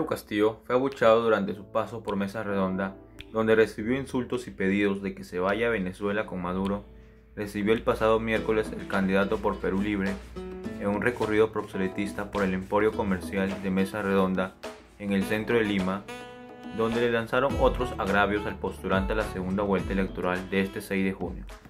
Castillo fue abucheado durante su paso por Mesa Redonda, donde recibió insultos y pedidos de que se vaya a Venezuela con Maduro. Recibió el pasado miércoles el candidato por Perú Libre en un recorrido proselitista por el emporio comercial de Mesa Redonda en el centro de Lima, donde le lanzaron otros agravios al postulante a la segunda vuelta electoral de este 6 de junio.